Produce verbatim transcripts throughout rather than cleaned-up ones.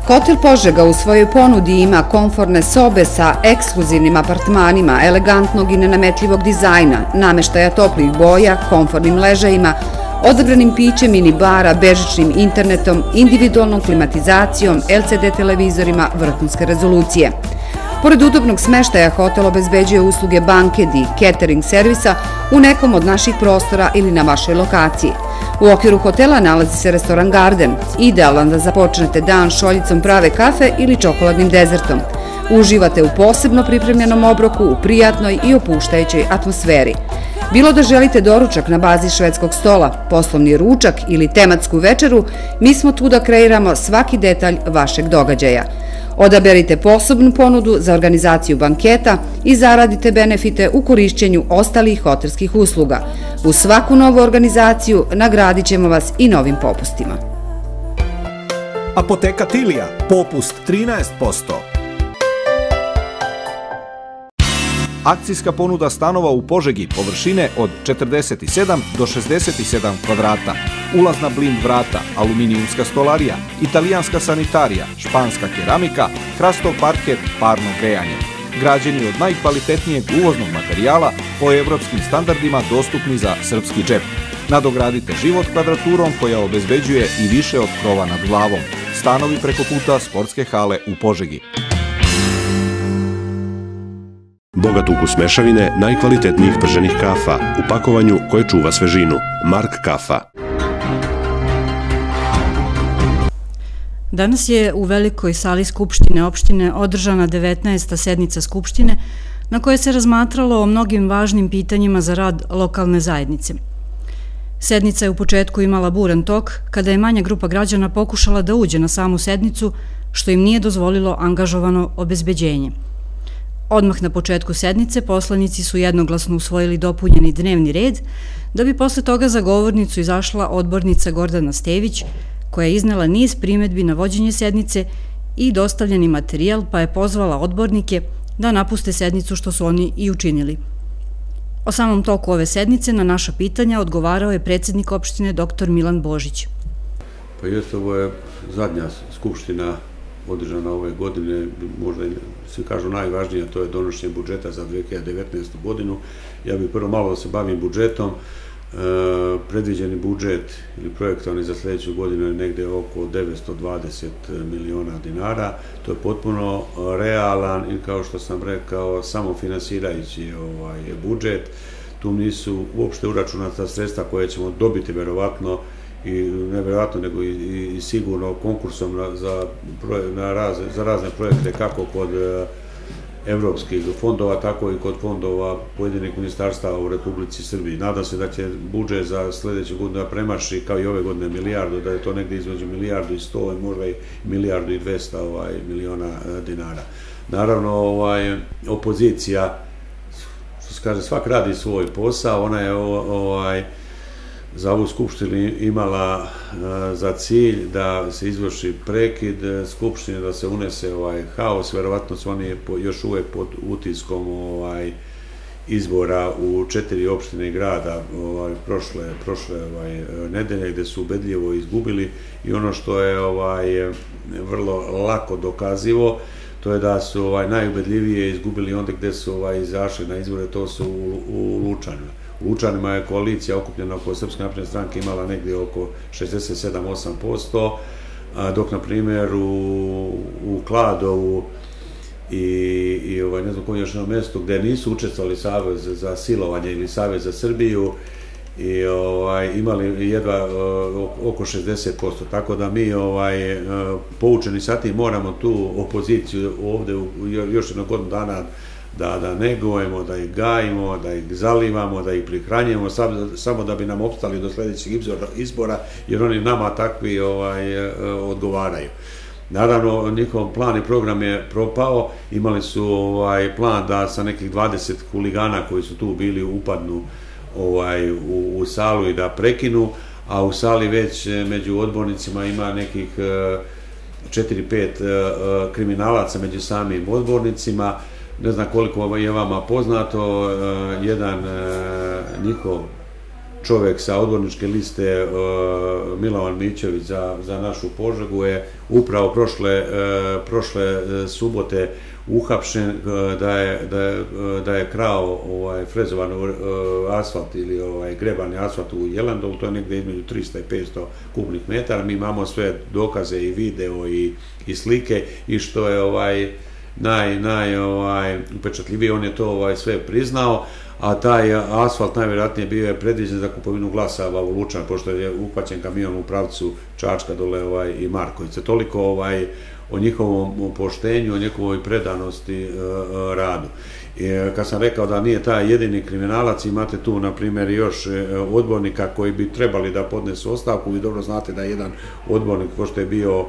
Hotel Požega u svojoj ponudi ima komforne sobe sa ekskluzivnim apartmanima, elegantnog i nenametljivog dizajna, nameštaja toplih boja, komfornim ležajima, odabranim pićem, mini bara, bežičnim internetom, individualnom klimatizacijom, el ce de televizorima vrhunske rezolucije. Pored udobnog smeštaja, hotel obezbeđuje usluge banketi i catering servisa u nekom od naših prostora ili na vašoj lokaciji. U okviru hotela nalazi se restoran Garden, idealan da započnete dan šoljicom prave kafe ili čokoladnim dezertom. Uživate u posebno pripremljenom obroku, u prijatnoj i opuštajućoj atmosferi. Bilo da želite doručak na bazi švedskog stola, poslovni ručak ili tematsku večeru, mi smo tu da kreiramo svaki detalj vašeg događaja. Odaberite posebnu ponudu za organizaciju banketa i zaradite benefite u korišćenju ostalih hotelskih usluga. U svaku novu organizaciju nagradit ćemo vas i novim popustima. Apoteka Tilija, popust trinaest posto. Akcijska ponuda stanova u Požegi površine od četrdeset sedam do šezdeset sedam kvadrata. Ulazna blind vrata, aluminijumska stolarija, italijanska sanitarija, španska keramika, hrastov parket, parno grejanje. Građeni od najkvalitetnijeg uvoznog materijala po evropskim standardima dostupni za srpski džep. Nadogradite život kvadraturom koja obezbeđuje i više od krova nad glavom. Stanovi preko puta sportske hale u Požegi. Bogat ukus mešavine najkvalitetnijih prženih kafa u pakovanju koje čuva svežinu. Mark kafa. Danas je u Velikoj sali Skupštine opštine održana devetnaesta sednica Skupštine na kojoj se razmatralo o mnogim važnim pitanjima za rad lokalne zajednice. Sednica je u početku imala buran tok kada je manja grupa građana pokušala da uđe na samu sednicu, što im nije dozvolilo angažovano obezbeđenje. Odmah na početku sednice poslanici su jednoglasno usvojili dopunjeni dnevni red, da bi posle toga za govornicu izašla odbornica Gordana Stević, koja je iznela niz primedbi na vođenje sednice i dostavljeni materijal, pa je pozvala odbornike da napuste sednicu, što su oni i učinili. O samom toku ove sednice na naša pitanja odgovarao je predsjednik opštine doktor Milan Božić. Pa jeste, ovo je zadnja skupština održana ove godine, možda svi kažu najvažnija, to je donošenje budžeta za dve hiljade devetnaestu godinu. Ja bih prvo malo da se bavim budžetom. Predviđeni budžet ili projektovani za sljedeću godinu je negde oko devetsto dvadeset miliona dinara. To je potpuno realan i, kao što sam rekao, samofinansirajući budžet. Tu nisu uopšte uračunata sredstva koje ćemo dobiti verovatno, i ne verovatno nego i sigurno konkursom za razne projekte, kako kod evropskih fondova, tako i kod fondova pojedinih ministarstava u Republici Srbiji. Nadam se da će budžet za sljedeću godinu da premaši, kao i ove godine, milijardu, da je to negdje između milijardu i sto, možda i milijardu i dvesta miliona dinara. Naravno, opozicija, što se kaže, svak radi svoj posao. Ona je za ovu skupštinu imala za cilj da se izvrši prekid skupštine, da se unese haos. Verovatno su oni još uvek pod utiskom izbora u četiri opštine grada prošle nedelje, gde su ubedljivo izgubili, i ono što je vrlo lako dokazivo, to je da su najubedljivije izgubili onda gde su izašli na izbore, to su u Lučanima. U Lučanima je koalicija okupljena oko Srpske napredne stranke imala negdje oko šezdeset sedam do osam posto, dok, na primjer, u Kladovu i ne znam kom još jednom mjestu gde nisu učestvovali Savez za silovanje ili Savez za Srbiju, imali jedva oko šezdeset posto. Tako da mi, poučeni sa tim, moramo tu opoziciju ovde još jednog godinu dana da negujemo, da ih gajimo, da ih zalivamo, da ih prihranjujemo, samo da bi nam opstali do sljedećeg izbora, jer oni nama takvi odgovaraju. Naravno, njihov plan i program je propao. Imali su plan da sa nekih dvadeset huligana koji su tu bili upadnu u salu i da prekinu, a u sali već među odbornicima ima nekih četiri pet kriminalaca među samim odbornicima. Ne znam koliko je vama poznato, jedan njihov čovjek sa odborničke liste Milovan Mićević za našu Požegu je upravo prošle subote uhapšen da je krao frezovan asfalt ili grebani asfalt u Jelandolu, to je negdje između trista i petsto kubnih metara. Mi imamo sve dokaze i video i slike i što je najupečatljivije, on je to sve priznao, a taj asfalt najvjerojatnije bio je predviđen za kupovinu glasova u Lučan, pošto je uhvaćen kamion u pravcu Čačka dole i Markovice. Toliko o njihovom poštenju, o njihovoj predanosti radu. Kad sam rekao da nije taj jedini kriminalac, imate tu, na primjer, još odbornika koji bi trebali da podnesu ostavku. Vi dobro znate da je jedan odbornik, ko što je bio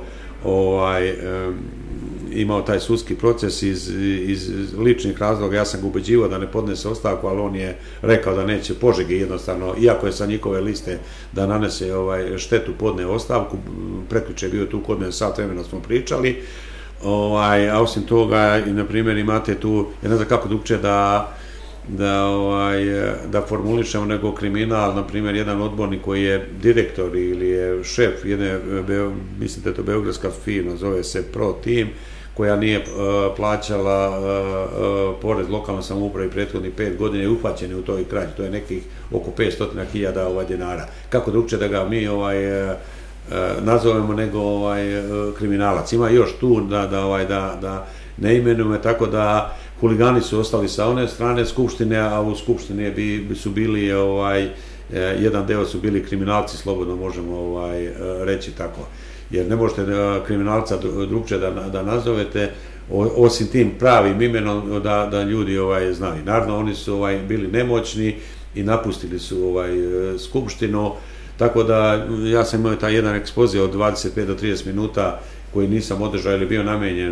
imao taj sudski proces iz ličnih razloga, ja sam ga ubeđivao da ne podnese ostavku, ali on je rekao da neće Požegi jednostavno, iako je sa njihove liste da nanese štetu, podne ostavku. Prekjuče je bio tu kod mene, sat vremena smo pričali, a osim toga, na primjer, imate tu, ja ne znam kako drugčije da formulišemo nego kriminal, na primjer, jedan odbornik koji je direktor ili je šef jedne, mislim da je to beogradska firma, zove se Pro Team, koja nije plaćala porez lokalnoj samoupravi prethodnih pet godina i uhvaćeni u toj krađi. To je nekih oko petsto hiljada dinara. Kako drugčije da ga mi nazovemo nego kriminalac. Ima još tu da ne imenujemo, tako da huligani su ostali sa one strane Skupštine, a u Skupštini su bili, jedan deo su bili kriminalci, slobodno možemo reći tako. Jer ne možete kriminalca drugčije da nazovete, osim tim pravim imenom da ljudi znaju. Naravno, oni su bili nemoćni i napustili su Skupštinu, tako da ja sam imao taj jedan ekspoze od dvadeset pet do trideset minuta koji nisam održao ili bio namenjen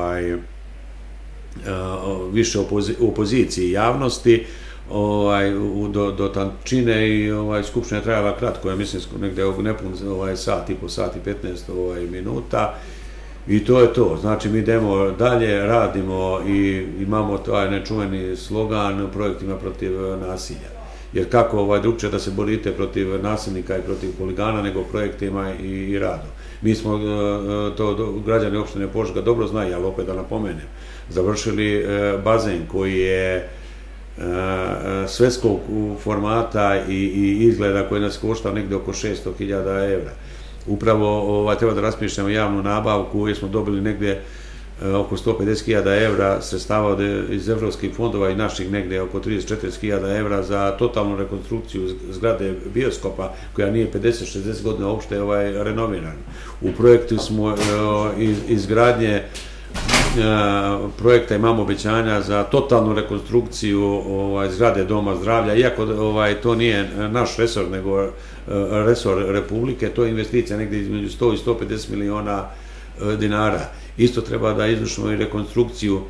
više opoziciji i javnosti, do tančine, i Skupština je trajala kratko, ja mislim negde nepun sat i po sat i petnaest minuta, i to je to. Znači, mi idemo dalje, radimo i imamo taj nečuveni slogan u projektima protiv nasilja. Jer kako drugčije da se borite protiv nasilnika i protiv huligana nego projektima i radom. Mi smo, to građani opštine Požega dobro znaju, ali opet da napomenem, završili bazen koji je svetskog formata i izgleda koji nas košta negde oko šesto hiljada evra. Upravo treba da raspišemo javnu nabavku jer smo dobili negde oko sto pedeset hiljada evra sredstava iz evropskih fondova i naših negde oko trideset do četrdeset hiljada evra za totalnu rekonstrukciju zgrade bioskopa koja nije pedeset do šezdeset godina uopšte renovirana. U projektu smo izgradnje projekta, imamo obećanja za totalnu rekonstrukciju zgrade Doma zdravlja, iako to nije naš resor, nego resor Republike, to je investicija negdje između sto i sto pedeset miliona dinara. Isto treba da izvršimo i rekonstrukciju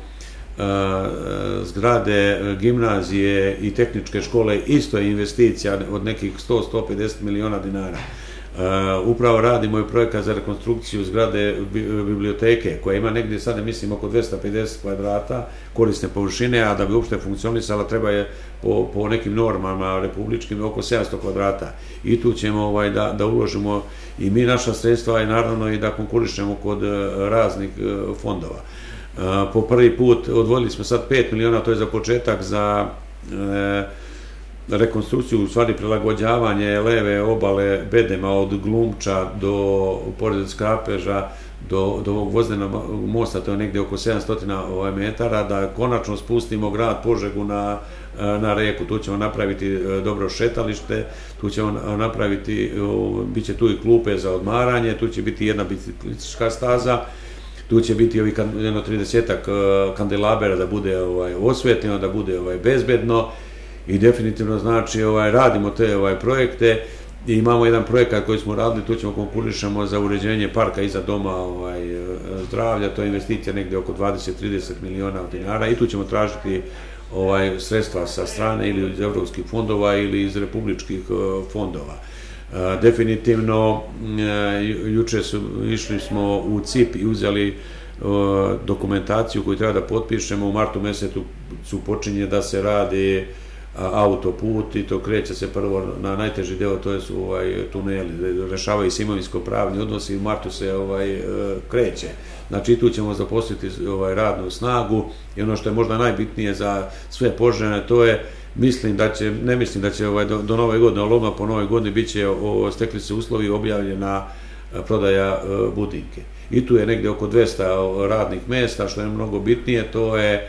zgrade gimnazije i tehničke škole, isto je investicija od nekih sto do sto pedeset miliona dinara. Upravo radimo i projekat za rekonstrukciju zgrade biblioteke, koja ima negdje sada, mislim, oko dvesta pedeset kvadrata korisne površine, a da bi uopšte funkcionisala treba je po nekim normama republičkim oko sedamsto kvadrata. I tu ćemo da uložimo i mi naša sredstva i naravno i da konkurišemo kod raznih fondova. Po prvi put odvojili smo sad pet miliona, to je za početak za rekonstrukciju, u stvari prilagođavanje leve obale bedema od Glumča do pored Skrapeža do ovog voznenog mosta, to je negdje oko sedamsto metara, da konačno spustimo grad Požegu na reku. Tu ćemo napraviti dobro šetalište, tu ćemo napraviti, bit će tu i klupe za odmaranje, tu će biti jedna biciklistička staza, tu će biti jedno tridesetak kandelabera da bude osvetljeno, da bude bezbedno. I definitivno, znači, radimo te projekte i imamo jedan projekat koji smo radili, tu ćemo konkurišemo za uređenje parka iza Doma zdravlja, to je investicija negde oko dvadeset do trideset miliona dinara i tu ćemo tražiti sredstva sa strane ili iz evropskih fondova ili iz republičkih fondova. Definitivno, juče išli smo u C I P i uzeli dokumentaciju koju treba da potpišemo, u martu mesecu počinje da se radi autoput i to kreće se prvo na najteži deo, to su tuneli, rešavaju se imovinsko-pravni odnosi i u martu se kreće. Znači tu ćemo zaposliti radnu snagu i ono što je možda najbitnije za sve Poželjane, to je, mislim da će, ne mislim da će do nove godine, ali odmah po nove godine bit će, stekli se uslovi, objavljena prodaja Budinke. I tu je negdje oko dvesta radnih mjesta, što je mnogo bitnije, to je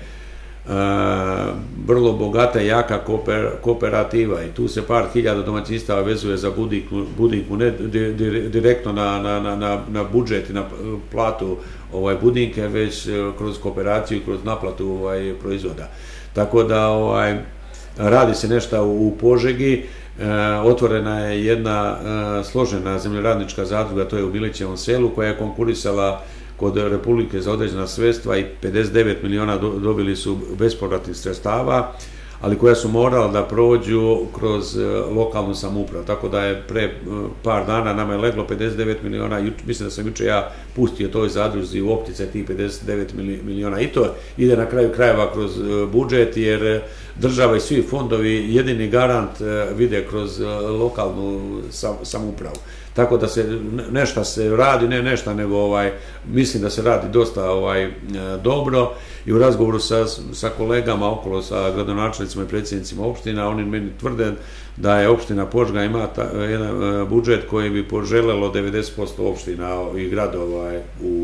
vrlo bogata i jaka kooperativa i tu se par hiljada domaćinstava vezuje za Budinku, ne direktno na budžet i na platu Budinke, već kroz kooperaciju i kroz naplatu proizvoda. Tako da radi se nešto u Požegi, otvorena je jedna složena zemljoradnička zadruga, to je u Milićevom selu, koja je konkurisala kod Republike za određena sredstva i pedeset devet miliona dobili su bespovratnih sredstava, ali koja su morala da prođu kroz lokalnu samoupravu. Tako da je pre par dana nama je leglo pedeset devet miliona, mislim da sam juče ja pustio toj zadruzi u opticaj tih pedeset devet miliona i to ide na kraju krajeva kroz budžet, jer država i svi fondovi jedini garant vide kroz lokalnu samoupravu. Tako da se nešto se radi, ne nešto, nego mislim da se radi dosta dobro i u razgovoru sa kolegama okolo, sa gradonačelnicima i predsjednicima opština, oni meni tvrde da je opština Požega ima jedan budžet koji bi poželelo devedeset posto opština i gradova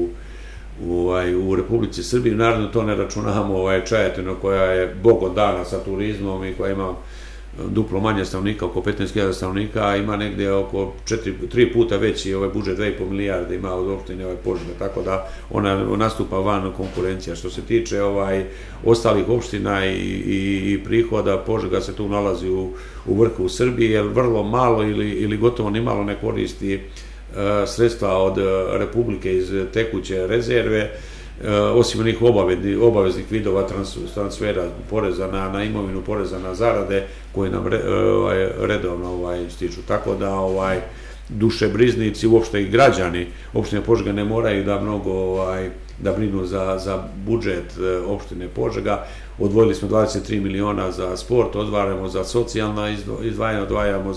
u Republici Srbiji. Naravno, to ne računamo Čajetinu koja je bogom dana sa turizmom i koja ima duplo manje stanovnika, oko petnaest hiljada stanovnika, a ima negdje oko tri puta veći budžet, dve i po milijarde ima od opštine Požega, tako da ona nastupa van konkurencija. Što se tiče ostalih opština i prihoda, Požega se tu nalazi u vrhu u Srbiji, jer vrlo malo ili gotovo ni malo ne koristi sredstva od Republike iz tekuće rezerve, osim onih obaveznih vidova transfera, poreza na imovinu, poreza na zarade, koje nam redovno stiču. Tako da dušebriznici, uopšte i građani opštine Požega ne moraju da mnogo da brinu za budžet opštine Požega. Odvojili smo dvadeset tri miliona za sport, odvajamo za socijalna izdvajanja, odvajamo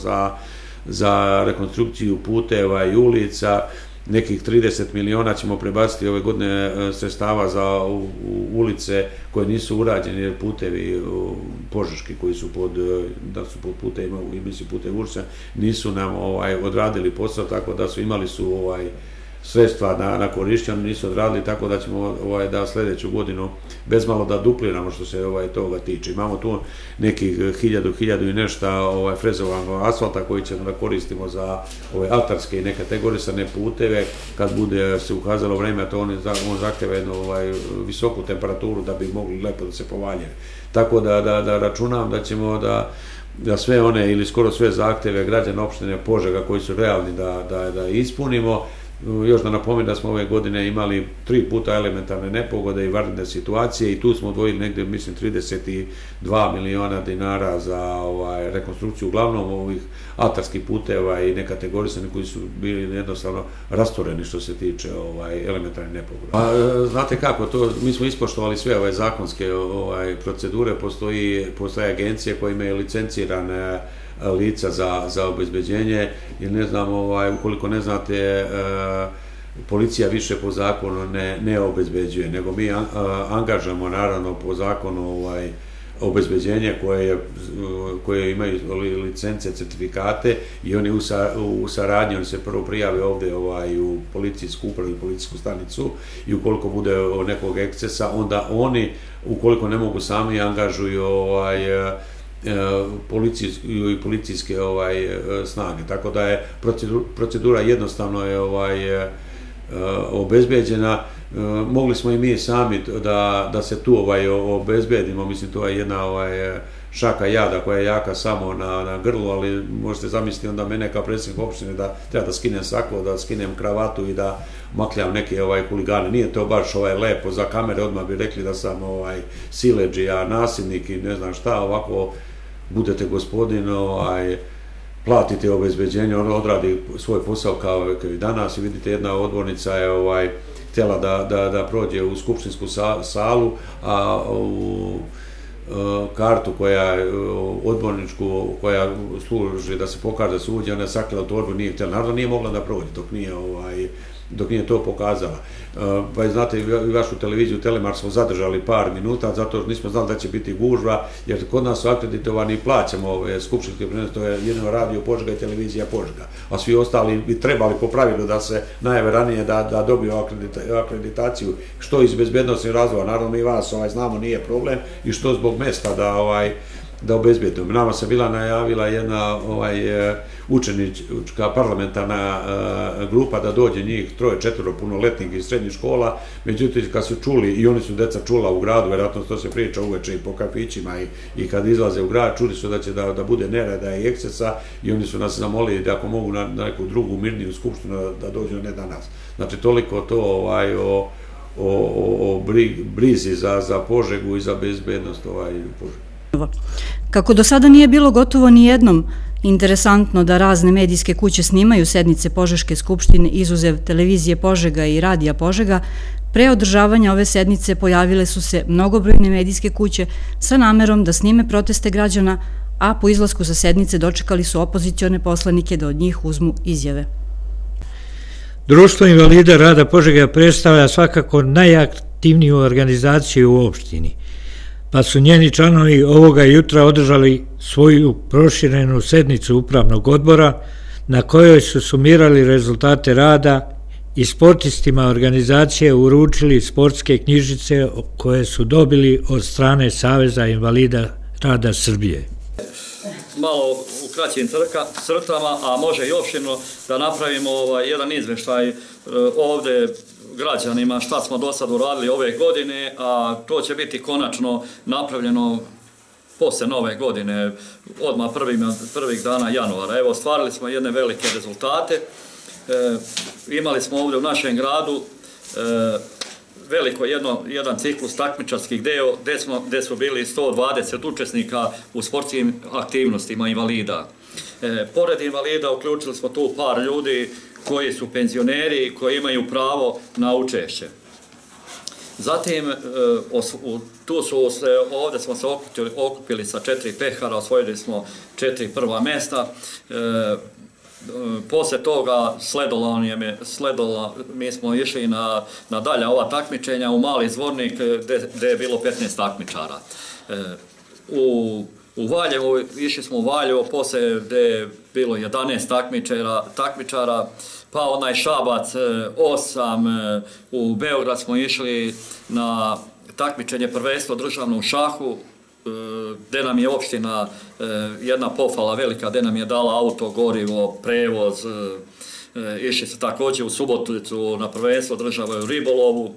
za rekonstrukciju puteva i ulica. Nekih trideset miliona ćemo prebaciti ove godine sredstava za ulice koje nisu urađene, jer putevi požeški koji su pod, da su pod putevima, mislim putevi Ursa, nisu nam odradili posao, tako da su imali su sredstva na korišćenju, nisu odradili, tako da ćemo da sljedeću godinu bez malo da dupliramo što se toga tiče. Imamo tu nekih hiljadu, hiljadu i nešto frezovanog asfalta koji ćemo da koristimo za altarske i nekategorisane puteve. Kad bude se ukazalo vreme, to on zahtjeva jednu visoku temperaturu da bi mogli lepo da se povaljaju. Tako da računam da ćemo da sve one ili skoro sve zahtjeve građana opštine Požega koji su realni da ispunimo. Još da napomenem da smo ove godine imali tri puta elementarne nepogode i vanredne situacije i tu smo odvojili negdje, mislim, trideset dva miliona dinara za rekonstrukciju uglavnom ovih altarskih puteva i nekategorisani koji su bili jednostavno rastureni što se tiče elementarne nepogode. Znate kako, mi smo ispoštovali sve ove zakonske procedure, postoje agencije koje imaju licencirane lica za obezbeđenje, jer ne znam, ukoliko ne znate, policija više po zakonu ne obezbeđuje, nego mi angažamo naravno po zakonu obezbeđenje koje imaju licence, certifikate i oni u saradnji, oni se prvo prijave ovde u policijsku upravu i policijsku stanicu i ukoliko bude nekog ekscesa, onda oni, ukoliko ne mogu sami, angažuju policiju i policijske snage. Tako da je procedura jednostavno je obezbeđena. Mogli smo i mi sami da se tu obezbedimo, mislim to je jedna šaka jada koja je jaka samo na grlu, ali možete zamisliti onda mene kao predsjednik opštine da treba da skinem saklo, da skinem kravatu i da makljam neke huligane. Nije to baš lepo za kamere, odmah bi rekli da sam siledžija, nasilnik i ne znam šta. Ovako budete gospodin, platite obezbeđenje, on odradi svoj posao kao i danas i vidite jedna odbornica je htjela da prođe u skupštinsku salu, a kartu koja odborničku, koja služi da se pokaže da se uđe, ona je sakrila torbu, nije htjela, naravno nije mogla da prođe dok nije ovaj, dok nije to pokazala. Pa znate, i vašu televiziju Telemar smo zadržali par minuta, zato nismo znali da će biti gužva, jer kod nas su akreditovani i plaćamo ove skupštinske prenose, to je jedno radio Požega i televizija Požega, a svi ostali bi trebali po pravilu da se najave ranije da, da dobiju akreditaciju, što iz bezbednostnih razloga, naravno mi vas ovaj, znamo nije problem, i što zbog mesta da ovaj, da obezbedimo. Nama se bila najavila jedna ovaj, učenička parlamentarna grupa da dođe njih troje, četvoro punoletnih iz srednjih škola, međutim kad su čuli, i oni su deca čula u gradu, vjerojatno to se priča uveče i po kafićima i, i kad izlaze u grad, čuli su da će da, da bude nereda i ekscesa i oni su nas zamolili da ako mogu na, na neku drugu mirniju skupštinu da, da dođu, ne danas. Znači toliko to ovaj, o, o, o, o brizi za, za Požegu i za bezbednost ovaj, Požegu. Kako do sada nije bilo gotovo ni jednom interesantno da razne medijske kuće snimaju sednice Požeške skupštine izuzev televizije Požega i radija Požega, pre održavanja ove sednice pojavile su se mnogobrojne medijske kuće sa namerom da snime proteste građana, a po izlasku sa sednice dočekali su opozicione poslanike da od njih uzmu izjave. Društvo invalida rada Požega predstavlja svakako najaktivniju organizaciju u opštini, pa su njeni članovi ovoga jutra održali svoju proširenu sednicu upravnog odbora na kojoj su sumirali rezultate rada i sportistima organizacije uručili sportske knjižice koje su dobili od strane Saveza invalida rada Srbije. Malo u kraćim crtama, a može i opširno da napravimo jedan izveštaj ovde građanima šta smo do sad uradili ove godine, a to će biti konačno napravljeno posle nove godine, odmah prvih dana januara. Evo, stvarili smo jedne velike rezultate. E, imali smo ovde u našem gradu e, veliko jedno, jedan ciklus takmičarskih deo gde, smo, gde su bili sto dvadeset učesnika u sportskim aktivnostima invalida. E, pored invalida uključili smo tu par ljudi koji su penzioneri i koji imaju pravo na učešće. Zatim, tu su se, ovde smo se okupili, okupili sa četiri pehara, osvojili smo četiri prva mesta. E, posle toga sledalo je, sledalo, mi smo išli na, na dalja ova takmičenja u Mali Zvornik gde, gde je bilo petnaest takmičara. E, u U Valjevo, išli smo u Valjevo, posle gde je bilo jedanaest takmičara, takmičara, pa onaj Šabac osam, u Beograd smo išli na takmičenje prvenstvo državno u šahu, gde nam je opština jedna pohvala velika, gde nam je dala auto, gorivo, prevoz, išli smo također u Suboticu na prvenstvo države u ribolovu.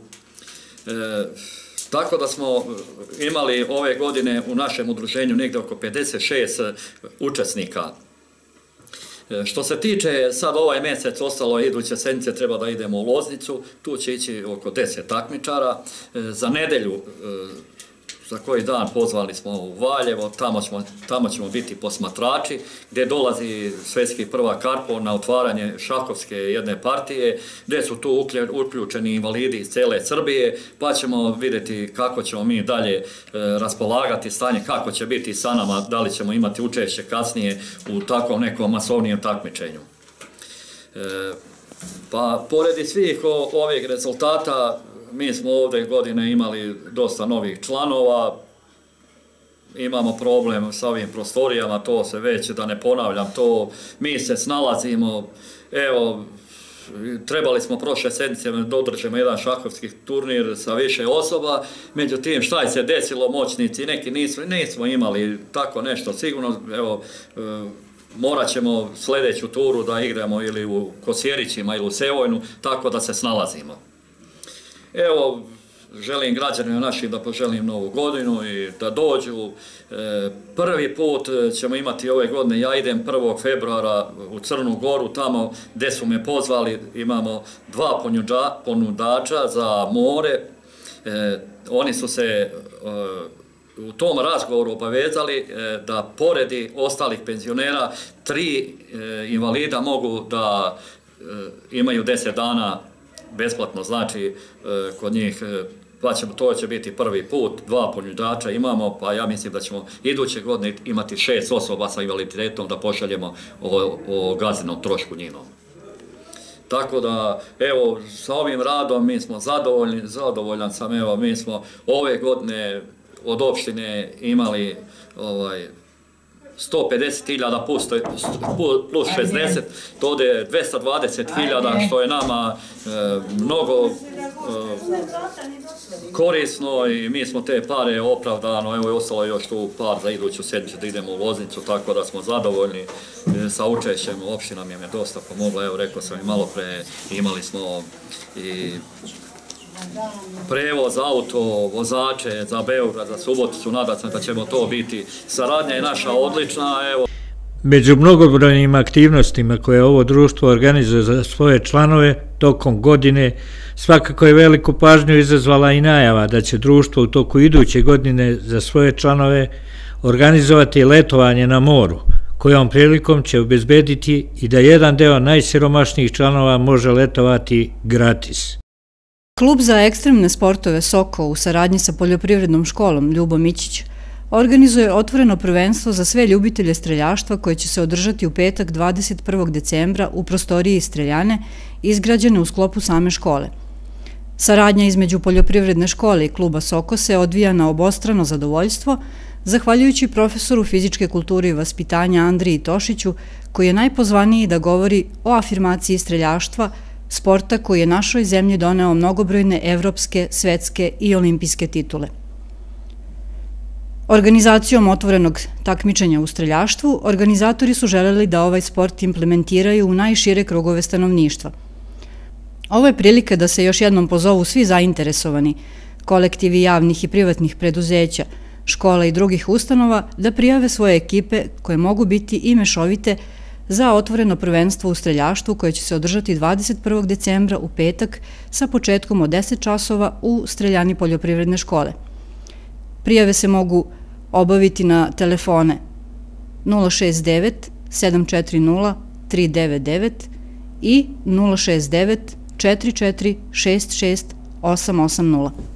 Tako da smo imali ove godine u našem udruženju negdje oko pedeset šest učesnika. Što se tiče sad ovaj mjesec, ostalo iduće sedmice treba da idemo u Loznicu, tu će ići oko deset takmičara. Za nedelju, za koji dan pozvali smo u Valjevo, tamo ćemo, tamo ćemo biti posmatrači, gdje dolazi svetski prvak Karpo na otvaranje šahovske jedne partije, gdje su tu uključeni invalidi iz cele Srbije, pa ćemo vidjeti kako ćemo mi dalje e, raspolagati stanje, kako će biti sa nama, da li ćemo imati učešće kasnije u takvom nekom masovnijem takmičenju. E, pa, poredi svih o, ovih rezultata, mi smo ovdje godine imali dosta novih članova, imamo problem sa ovim prostorijama, to se već, da ne ponavljam to, mi se snalazimo, evo, trebali smo prošle sedmice da održimo jedan šahovski turnir sa više osoba, međutim šta je se desilo, moćnici, neki nismo, nismo imali tako nešto, sigurno, evo, morat ćemo sljedeću turu da igramo ili u Kosjerićima ili u Sevojnu, tako da se snalazimo. Evo, želim građanima našim da poželim novu godinu i da dođu. E, prvi put ćemo imati ove godine, ja idem prvog februara u Crnu Goru, tamo gde su me pozvali, imamo dva ponudača za more. E, oni su se e, u tom razgovoru obavezali e, da poredi ostalih penzionera tri e, invalida mogu da e, imaju deset dana besplatno, znači kod njih pa ćemo, to će biti prvi put, dva ponuđača imamo, pa ja mislim da ćemo iduće godine imati šest osoba sa invaliditetom da pošaljemo o, o gazdinom trošku njinom. Tako da, evo, sa ovim radom mi smo zadovoljni, zadovoljan sam, evo, mi smo ove godine od opštine imali ovaj, sto pedeset hiljada plus šezdeset, to je dvesta dvadeset hiljada, što je nama e, mnogo e, korisno i mi smo te pare opravdano, evo je ostalo još tu par za iduću sedmicu da idemo u Loznicu, tako da smo zadovoljni e, sa učešćem. Opština mi je dosta pomogla, evo rekao sam i malo pre, imali smo i prevoz, auto, vozače za Beograd, za Suboticu, nadam se da ćemo to biti. Saradnja je naša odlična, evo. Među mnogobrojnim aktivnostima koje ovo društvo organizuje za svoje članove tokom godine, svakako je veliku pažnju izazvala i najava da će društvo u toku iduće godine za svoje članove organizovati letovanje na moru, kojom prilikom će obezbediti i da jedan deo najsiromašnijih članova može letovati gratis. Klub za ekstremne sportove Soko u saradnji sa poljoprivrednom školom Ljubo Mićić organizuje otvoreno prvenstvo za sve ljubitelje streljaštva koje će se održati u petak dvadeset prvog decembra u prostoriji Streljane, izgrađene u sklopu same škole. Saradnja između poljoprivredne škole i kluba Soko se odvija na obostrano zadovoljstvo, zahvaljujući profesoru fizičke kulture i vaspitanja Andriji Tošiću, koji je najpozvaniji da govori o afirmaciji streljaštva, sporta koji je našoj zemlji doneo mnogobrojne evropske, svetske i olimpijske titule. Organizacijom otvorenog takmičenja u streljaštvu, organizatori su želeli da ovaj sport implementiraju u najšire krugove stanovništva. Ovo je prilika da se još jednom pozovu svi zainteresovani, kolektivi javnih i privatnih preduzeća, škola i drugih ustanova, da prijave svoje ekipe koje mogu biti i mešovite za otvoreno prvenstvo u streljaštvu koje će se održati dvadeset prvog decembra u petak sa početkom od deset časova u Streljani poljoprivredne škole. Prijave se mogu obaviti na telefone nula šest devet sedam četiri nula tri devet devet i nula šest devet četiri četiri šest šest osam osam nula.